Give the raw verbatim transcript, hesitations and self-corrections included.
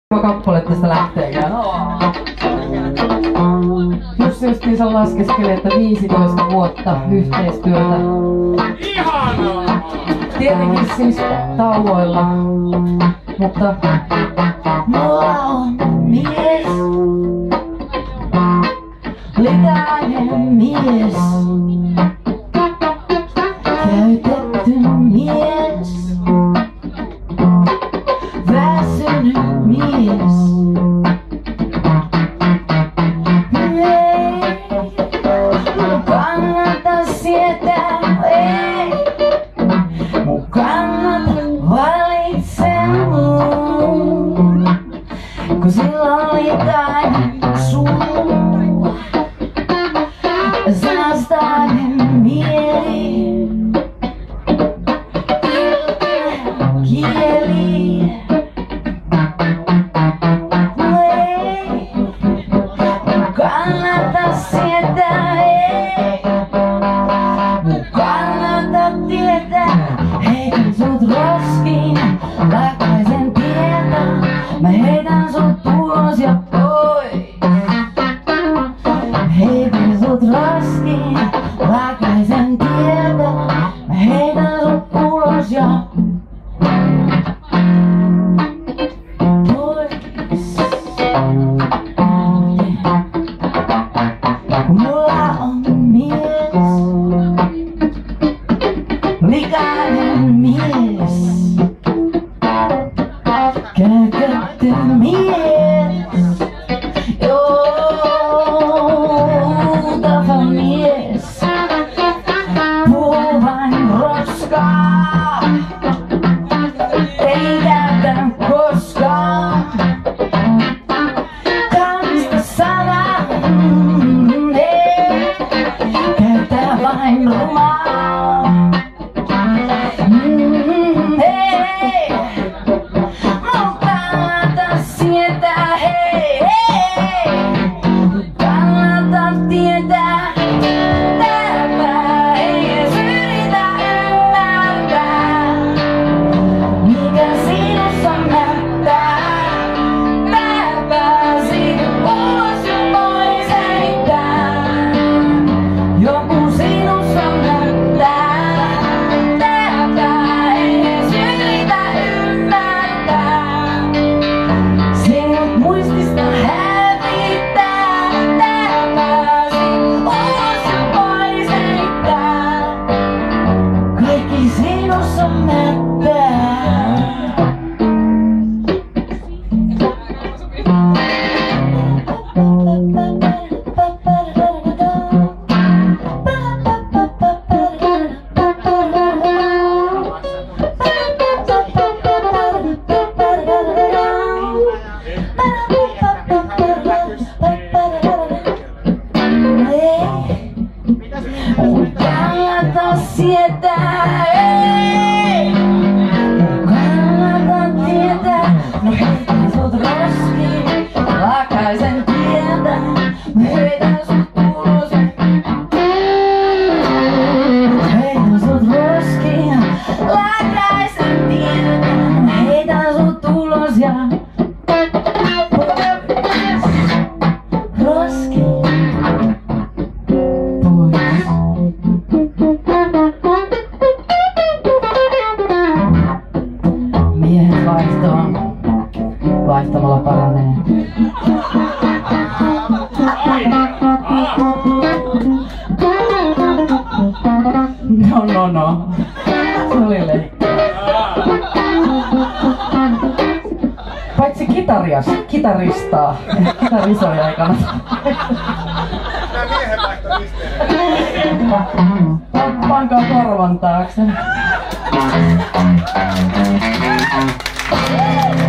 kappale tästä lähteekään. Jussi justiinsa laskeskeli, että viisitoista vuotta yhteistyötä. Ihanaa! Tietenkin siis tauoilla, mutta mulla on mies, likainen mies, käytetty mies, väsynyt mies. Ei mun kannata sietää, ei mun kannata valitse mun, kun sillä on likainen suu, sanastainen mieli, kieli. Ei mun kannata sietää, ei mun kannata tietää. Heitän sut roskiin, lakaisen tietä. Mä heitän sut ulos ja pois. Heitän sut roskiin, lakaisen tietä. Mä heitän sut ulos ja pois. Mulla on mies, likainen mies, käytetty mies, joutava mies, puhuu vain roskaa, ei käytä koskaan kaunista sanaa, ei käytä vain rumaa. Mm, hei, mun kannata sietää, hei, hei, kannata tietää, tääpä ei edes yritä ymmärtää, mikä sinussa mättää. Mä pääsin ulos jo pois heittää, joku sinussa mättää. Muistista hävittää, tää pääsin ulos ja pois heittää, kaikki sinussa mättää. Mun kannata sietää, ei mun kannata tietää. No heitän sut roskiin, lakaisen tietä. Mä heitän sut ulos, heitän sut roskiin, lakaisen tietä. Mä heitän sut ulos ja roskiin. Miehen vaihtoon vaihtamalla paranee. No no no. Se oli leikki. Paitsi kitarias, kitaristaa. Kitarisoja ei kannata. Tää miehen vaihto risteenä. Pankaa korvan taakse.